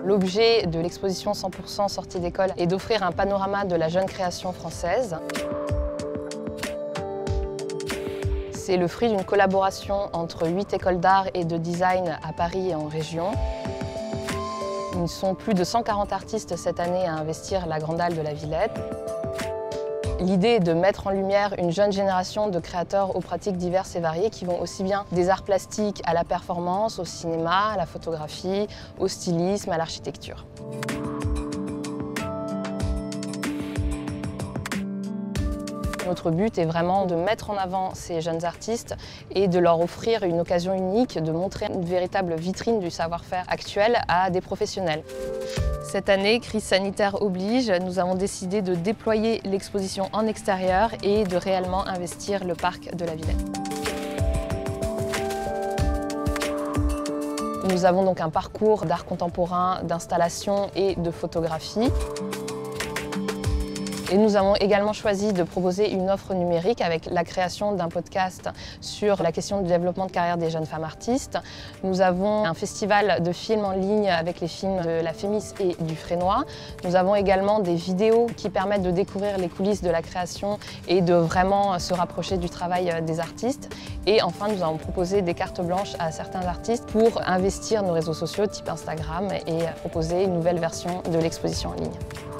L'objet de l'exposition 100% sortie d'école est d'offrir un panorama de la jeune création française. C'est le fruit d'une collaboration entre 8 écoles d'art et de design à Paris et en région. Ils sont plus de 140 artistes cette année à investir la Grande Halle de la Villette. L'idée est de mettre en lumière une jeune génération de créateurs aux pratiques diverses et variées qui vont aussi bien des arts plastiques à la performance, au cinéma, à la photographie, au stylisme, à l'architecture. Notre but est vraiment de mettre en avant ces jeunes artistes et de leur offrir une occasion unique de montrer une véritable vitrine du savoir-faire actuel à des professionnels. Cette année, crise sanitaire oblige, nous avons décidé de déployer l'exposition en extérieur et de réellement investir le parc de la Villette. Nous avons donc un parcours d'art contemporain, d'installation et de photographie. Et nous avons également choisi de proposer une offre numérique avec la création d'un podcast sur la question du développement de carrière des jeunes femmes artistes. Nous avons un festival de films en ligne avec les films de la Fémis et du Frénois. Nous avons également des vidéos qui permettent de découvrir les coulisses de la création et de vraiment se rapprocher du travail des artistes. Et enfin, nous avons proposé des cartes blanches à certains artistes pour investir nos réseaux sociaux type Instagram et proposer une nouvelle version de l'exposition en ligne.